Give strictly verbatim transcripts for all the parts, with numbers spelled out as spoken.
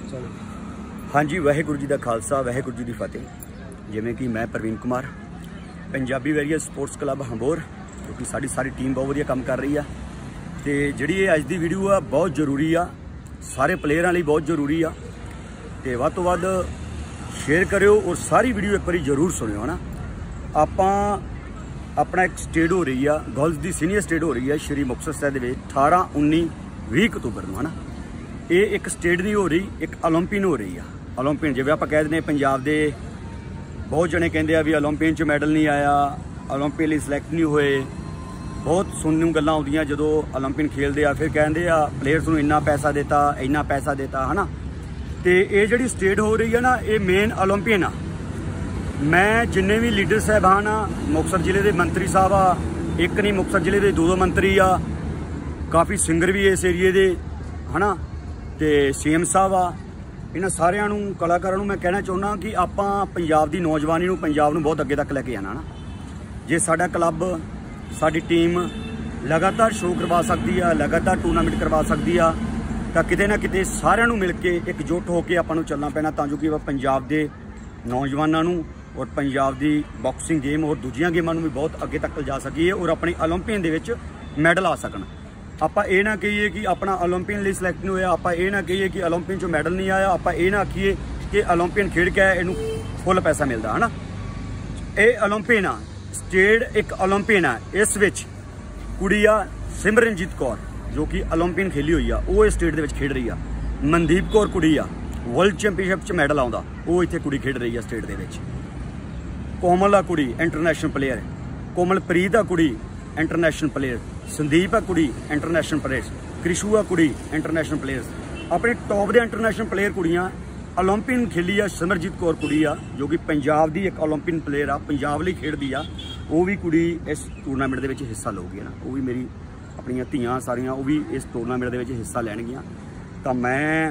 चलो हाँ जी, वाहिगुरू जी का खालसा वाहिगुरू जी की फतेह। जिमें कि मैं Praveen Kumar Punjabi warrior sports club Hambor, जो कि साड़ी सारी टीम बहुत वधिया काम कर रही है। तो जी अज की वीडियो आ बहुत जरूरी आ, सारे प्लेयरों लिए बहुत जरूरी आ। तो वध तो वध शेयर करो और सारी वीडियो एक बार जरूर सुनियो है ना। आपां अपना एक स्टेट हो रही है, गर्ल्स की सीनियर स्टेट हो रही है श्री मुक्तसर साहिब के अठारह उन्नी भी अक्तूबर में है ना। ये एक स्टेट नहीं हो रही, एक ओलंपियन हो रही है। ओलंपियन जिवें आप कह दें पंजाब के बहुत जने कहते हैं भी ओलंपियन च मैडल नहीं आया, ओलंपियन लिए सिलेक्ट नहीं हुए। बहुत सुनने को गल्लां आउंदियां जो ओलंपियन खेलते हैं, फिर कहते हैं प्लेयर्स नूं इन्ना पैसा देता इन्ना पैसा देता है ना। तो ये जी स्टेट हो रही है ना, ये मेन ओलंपियन आ। मैं जिन्ने भी लीडर साहबान आ, मुक्तसर जिले के मंत्री साहब आ, एक नहीं मुक्तसर जिले के दो दो मंत्री आ, काफ़ी सिंगर भी इस एरिए के है ना, तो सी एम साहब आ। इन्होंने सारिਆਂ ਨੂੰ कलाकारों मैं कहना चाहुंदा कि आपां पंजाब की नौजवानी नूं पंजाब नूं बहुत अगे तक लैके जाना ना। जे साडा क्लब साडी टीम लगातार शो करवा सकती है, लगातार टूर्नामेंट करवा सकती है, तो किते ना किते सारिਆਂ ਨੂੰ मिल के एकजुट होकर आपां नूं चलना पैना, तां जो कि पंजाब के नौजवानों नूं और पंजाब की बॉक्सिंग गेम और दूजियां गेमां नूं भी बहुत अगे तक लिजा सकीए और अपनी ओलंपियन दे विच मैडल आ सकन। ਆਪਾਂ ਇਹ ਨਾ ਕਹੀਏ कि अपना ओलंपियन ਲਈ सिलेक्ट नहीं होया, ਆਪਾਂ ਇਹ ਨਾ ਕਹੀਏ कि ओलंपियन चो मैडल नहीं आया, ਆਪਾਂ ਇਹ ਨਾ ਆਖੀਏ कि ओलंपियन खेड के ਇਹਨੂੰ फुल पैसा मिलता है ना। ये ओलंपियन आ, स्टेट एक ओलंपियन आ। इस विच कुड़ी आ सिमरनजीत कौर जो कि ओलंपियन खेली हुई आ, वो स्टेट दे विच खेड रही आ। मनदीप कौर कुड़ी आ, वर्ल्ड चैंपीयनशिप च मैडल आउंदा, वो इत्थे कुड़ी खेड रही आ स्टेट दे विच। कोमल आ कुड़ी इंटरनेशनल प्लेयर, कोमलप्रीत आ कुड़ी इंटरनेशनल प्लेयर, संदीप आ कुड़ी इंटरनेशनल प्लेयर्स, क्रिशू आ कुड़ी इंटरनेशनल प्लेयर्स। अपने टॉप के इंटरनेशनल प्लेयर कुड़ियाँ ओलंपियन खेली आ। सिमरजीत कौर कुड़ी आ जो कि पंजाब की एक ओलंपियन प्लेयर आ, पंजाब लिए खेडदी आ। वो भी कुड़ी इस टूरनामेंट के हिस्सा लऊगी ना। वो भी मेरी अपन धियाँ सारियाँ वो भी इस टूरनामेंट के हिस्सा लैणगियां। तो मैं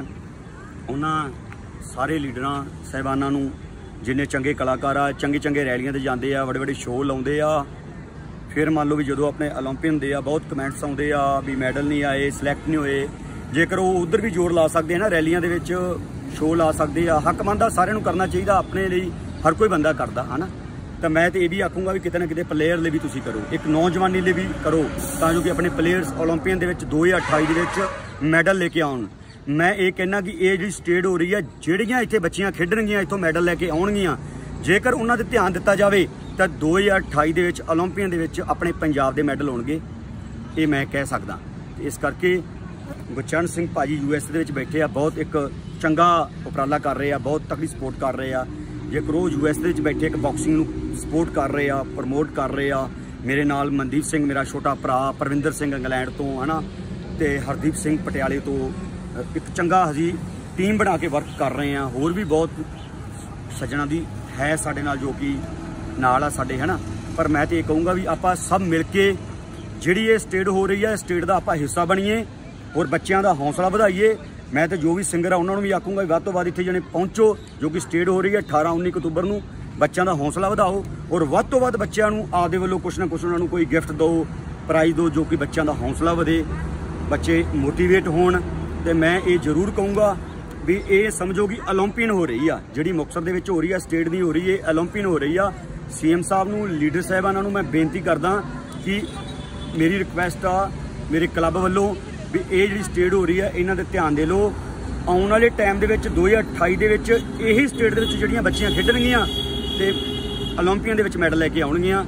उन्होंने सारे लीडर साहिबाना नूं जिन्ने चंगे कलाकार आ, चंगे चंगे रैलियां ते जांदे आ, बड़े बड़े शो लाउंदे आ। फिर मान लो भी जो अपने ओलंपियन दे आ बहुत कमेंट्स आउंदे आ भी मैडल नहीं आए, सिलेक्ट नहीं होए। जेकर वो उधर भी जोर ला सकते हैं ना, रैलियां दे विच शो ला सकते हैं। हक बनदा सारिਆਂ ਨੂੰ करना चाहिए, अपने लिए हर कोई बंदा करता है ना। तो मैं तो ये भी आखूँगा भी किते ना किते प्लेयर लिए भी तुसीं करो, एक नौजवानी लिए भी करो, तां जो कि अपने प्लेयर्स ओलंपियन दे विच दो हज़ार अठाई दे विच मैडल लेके आउण। मैं ये कहना कि ये जी स्टेट हो रही है, ਜਿਹੜੀਆਂ ਇੱਥੇ ਬੱਚੀਆਂ ਖੇਡਣਗੀਆਂ ਇੱਥੋਂ ਮੈਡਲ ਲੈ ਕੇ ਆਉਣਗੀਆਂ, ਜੇਕਰ ਉਹਨਾਂ 'ਤੇ ਧਿਆਨ ਦਿੱਤਾ ਜਾਵੇ तो दो हज़ार अठाई के ओलंपियन के अपने पंजाब के मैडल होंगे, ये मैं कह सकदा। इस करके गुरचरण सिंह भाजी यू एस के बैठे आ, बहुत एक चंगा उपराला कर रहे हैं, बहुत तकड़ी सपोर्ट कर रहे हैं। जेकर वो यू एस के बैठे एक बॉक्सिंग सपोर्ट कर रहे हैं, प्रमोट कर रहे हैं। मेरे नाल मनदीप सिंह मेरा छोटा भरा, परविंदर सिंह इंग्लैंड तो है ना, तो हरदीप सिंह पटियाले तो एक चंगा असी टीम बना के वर्क कर रहे हैं। होर भी बहुत सज्जणा दी है साडे नाल जो कि नाल आ साडे है ना। पर मैं तो ये कहूँगा भी आप सब मिल के जिहड़ी ये स्टेट हो रही है, स्टेट का आप हिस्सा बनीए और बच्चों का हौसला बढ़ाइए। मैं तो जो भी सिंगर आ उन्होंने भी आखूँगा वध तो वध इत्थे जने पहुँचो, जो कि स्टेट हो रही है अठारह उन्नी अक्तूबर नूं। बच्चों का हौसला बढ़ाओ और वध तो वध बच्चों नूं आपदे वल्लों कुछ ना कुछ उन्होंने कोई गिफ्ट दो, प्राइज दो, जो कि बच्चों का हौसला बढ़े, बच्चे मोटीवेट होण। तो मैं ये जरूर कहूँगा भी ये समझो कि ओलंपियन हो रही है, जिहड़ी मुक्तसर दे विच हो रही है, स्टेट दी हो रही है, ओलंपियन हो रही है। सी एम साहब नूं, लीडर साहिबाना नूं मैं बेनती करदा कि मेरी रिक्वेस्ट आ मेरे क्लब वालों भी ये जी स्टेट हो रही है, इन्हां ते ध्यान दे लो। आउण वाले टाइम दे विच दो हज़ार अठाई दे विच यही स्टेट दे विच जिहड़ियां बच्चियां खेडणगीਆਂ ते ओलंपियन दे विच मैडल लैके आउणगीਆਂ।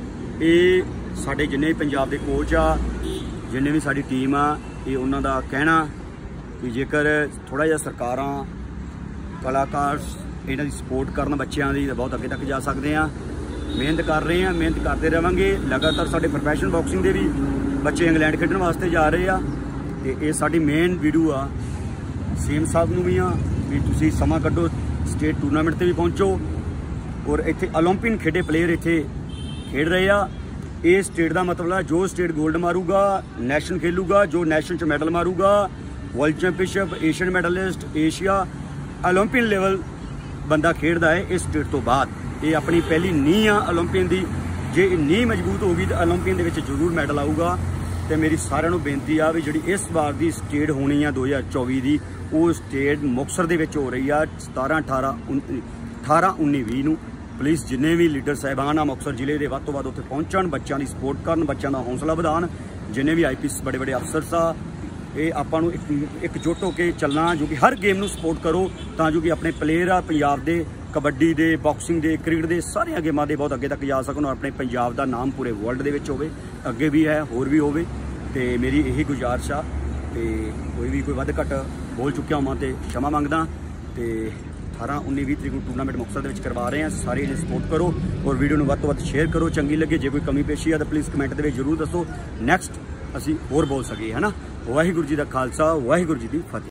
ये साडे जिन्ने भी पंजाब दे कोच आ, जिन्ने भी साडी टीम आ, ये उन्हां दा कहना कि जेकर थोड़ा जिहा सरकारां कलाकार इन्हां दी सपोर्ट करन बच्चों की, तो बहुत अगे तक जा सकते हैं। मेहनत कर रहे हैं, मेहनत करते रहेंगे। लगातार साढ़े प्रोफैशनल बॉक्सिंग के भी बच्चे इंग्लैंड खेडन वास्ते जा रहे हैं। तो ये साडी मेन वीडियो आ सीएम साहब नूं भी आ भी तुसीं समा कड्डो, स्टेट टूरनामेंट ते भी पहुँचो और इत्थे ओलंपियन खेडे प्लेयर इत्थे खेड रहे आ। ये स्टेट का मतलब है जो स्टेट गोल्ड मारूगा नैशनल खेलूगा, जो नैशनल च मैडल मारूगा, world championship, Asian medallist, Asia Olympian level बंदा खेडदा है इस स्टेट तो बाद। ये अपनी पहली नींह आ ओलंपियन की, जे नींह मजबूत होगी तो ओलंपियन दे विच जरूर मैडल आऊगा। तो मेरी सारिਆਂ ਨੂੰ बेनती आ भी जी इस बार की स्टेट होनी है दो हज़ार चौबी की, ਉਹ ਸਟੇਟ ਮੁਕਤਸਰ ਦੇ ਵਿੱਚ ਹੋ ਰਹੀ ਆ ਸਤਾਰਾਂ ਅਠਾਰਾਂ ਅਠਾਰਾਂ ਉੱਨੀ ਵੀਹ ਨੂੰ। ਪਲੀਜ਼ ਜਿੰਨੇ ਵੀ ਲੀਡਰ ਸਾਹਿਬਾਨ ਆ ਮੁਕਤਸਰ ਜ਼ਿਲ੍ਹੇ ਦੇ ਵੱਧ ਤੋਂ ਵੱਧ ਉੱਥੇ ਪਹੁੰਚਣ, ਬੱਚਿਆਂ ਦੀ ਸਪੋਰਟ ਕਰਨ, ਬੱਚਿਆਂ ਦਾ ਹੌਸਲਾ ਵਧਾਉਣ। ਜਿੰਨੇ ਵੀ ਆਈ ਪੀ ਐਸ ਬੜੇ ਬੜੇ ਅਫਸਰ ਆ, ਇਹ ਆਪਾਂ ਨੂੰ ਇੱਕ ਇਕਜੁੱਟ ਹੋ ਕੇ ਚੱਲਣਾ, ਜੋ ਕਿ ਹਰ ਗੇਮ ਨੂੰ ਸਪੋਰਟ ਕਰੋ ਤਾਂ ਜੋ ਕਿ ਆਪਣੇ ਪਲੇਅਰ ਆ ਪੰਜਾਬ ਦੇ, ਕਬੱਡੀ ਦੇ, ਬਾਕਸਿੰਗ ਦੇ, ਕ੍ਰਿਕਟ ਦੇ, ਸਾਰੀਆਂ ਗੇਮਾਂ ਦੇ ਬਹੁਤ ਅੱਗੇ ਤੱਕ ਜਾ ਸਕਣ ਔਰ ਆਪਣੇ ਪੰਜਾਬ ਦਾ ਨਾਮ ਪੂਰੇ ਵਰਲਡ ਦੇ ਵਿੱਚ ਹੋਵੇ, ਅੱਗੇ ਵੀ ਹੈ ਹੋਰ ਵੀ ਹੋਵੇ। ਤੇ ਮੇਰੀ ਇਹੀ ਗੁਜ਼ਾਰਿਸ਼ ਆ। ਤੇ ਕੋਈ ਵੀ ਕੋਈ ਵੱਧ ਘੱਟ ਬੋਲ ਚੁੱਕਿਆ ਹੋਵਾਂ ਤੇ क्षमा ਮੰਗਦਾ। ਤੇ ਅਠਾਰਾਂ ਉੱਨੀ ਵੀਹ ਤਰੀਕ ਨੂੰ ਟੂਰਨਾਮੈਂਟ ਮੁਕਤਸਰ ਦੇ ਵਿੱਚ ਕਰਵਾ ਰਹੇ ਹਾਂ। ਸਾਰੇ ਇਹਨੇ ਸਪੋਰਟ ਕਰੋ ਔਰ ਵੀਡੀਓ ਨੂੰ ਵੱਧ ਤੋਂ ਵੱਧ ਸ਼ੇਅਰ ਕਰੋ। ਚੰਗੀ ਲੱਗੇ, ਜੇ ਕੋਈ ਕਮੀ ਪੇਸ਼ੀ ਆ ਤਾਂ ਪਲੀਜ਼ ਕਮੈਂਟ ਦੇ ਵਿੱਚ ਜ਼ਰੂਰ ਦੱਸੋ, ਨੈਕਸਟ ਅਸੀਂ ਹੋਰ ਬੋਲ ਸਕੀਏ, ਹੈ ਨਾ। ਵਾਹਿਗੁਰੂ ਜੀ ਦਾ ਖਾਲਸਾ, ਵਾਹਿਗੁਰੂ ਜੀ ਦੀ ਫਤਿਹ।